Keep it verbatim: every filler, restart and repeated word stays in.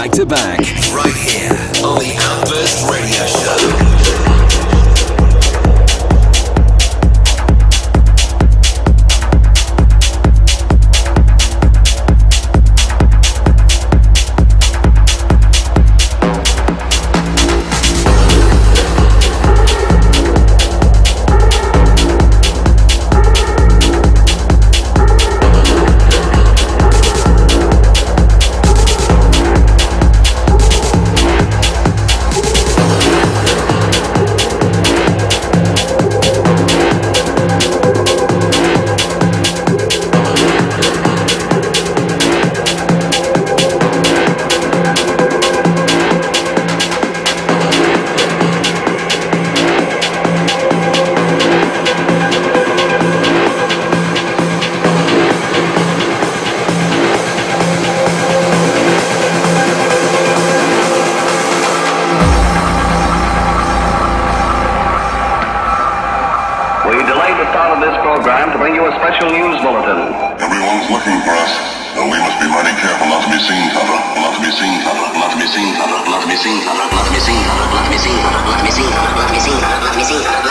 back to back. Right here on the Outburst Radio Show. Let me see, let me see, let me see, let me see, let me see, let me see, let me see, let me see.